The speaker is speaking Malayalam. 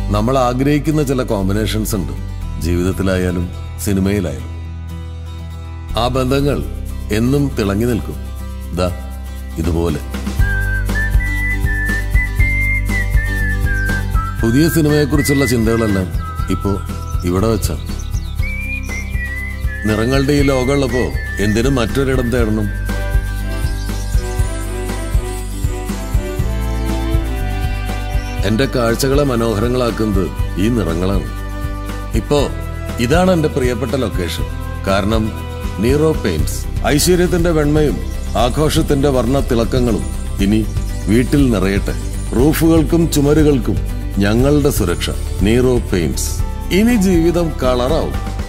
നമ്മൾ ആഗ്രഹിക്കുന്ന ചില കോമ്പിനേഷൻസ് ഉണ്ട്, ജീവിതത്തിലായാലും സിനിമയിലായാലും. ആ ബന്ധങ്ങൾ എന്നും തിളങ്ങി നിൽക്കും. ദാ ഇതുപോലെ. പുതിയ സിനിമയെക്കുറിച്ചുള്ള ചിന്തകളെല്ലാം ഇപ്പോ ഇവിടെ വെച്ചാണ്. നിറങ്ങളുടെ ഈ ലോകമുള്ളപ്പോ എന്തിനും മറ്റൊരിടം തേടണം? എന്റെ കാഴ്ചകളെ മനോഹരങ്ങളാക്കുന്നത് ഈ നിറങ്ങളാണ്. ഇപ്പോ ഇതാണ് എന്റെ പ്രിയപ്പെട്ട ലൊക്കേഷൻ. കാരണം നീറോ പെയിന്റ്സ് ഐശ്വര്യത്തിന്റെ വെണ്മയും ആഘോഷത്തിന്റെ വർണ്ണ തിളക്കങ്ങളും ഇനി വീട്ടിൽ നിറയട്ടെ. റൂഫുകൾക്കും ചുമരുകൾക്കും ഞങ്ങളുടെ സുരക്ഷ. Nero paints. ഇനി ജീവിതം കളറാവും.